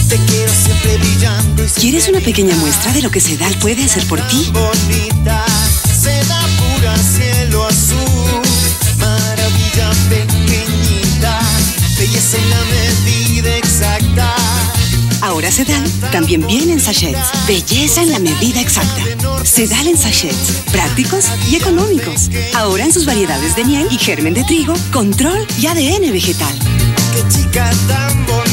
Te quiero siempre brillando y ¿Quieres una pequeña muestra de lo que Sedal puede hacer por ti? bonita, seda pura, cielo azul, maravilla pequeñita, belleza en la medida exacta. Ahora Sedal también viene en sachets. Belleza en la medida exacta. Sedal en sachets. Prácticos y económicos. Ahora en sus variedades de miel y germen de trigo, control y ADN vegetal. Qué chica tan bonita.